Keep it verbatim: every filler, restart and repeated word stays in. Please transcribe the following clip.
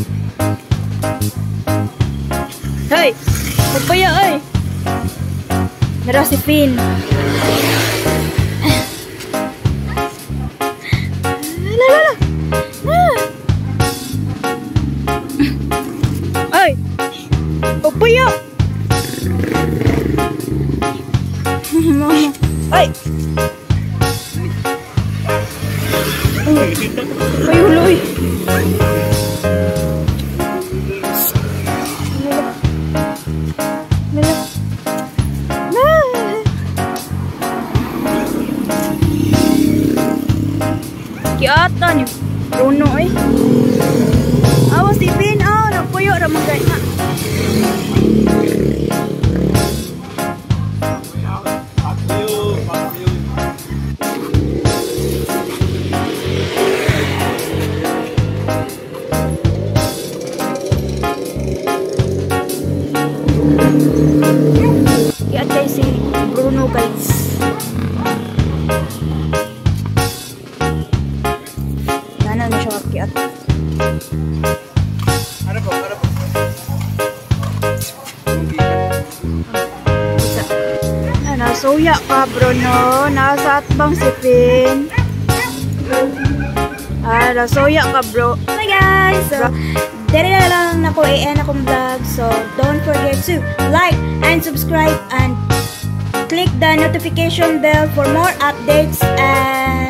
Hey! Magpaya ay! Nara si Finn. La la la! Ah. Ay! Magpaya! Ay! Ay, huloy! Kiata ni Bruno eh. Awas si Pin, ah, nagpuyo ra man na. Kiata si Bruno guys. Ano na siya kiat. Ano po? Ano po? Ah, nasuya ka Bruno. Nasa atbang si Finn. Ah, nasuya ka bro. Hi guys! So, dere na lang na po i-end akong vlog. So, don't forget to like and subscribe and click the notification bell for more updates and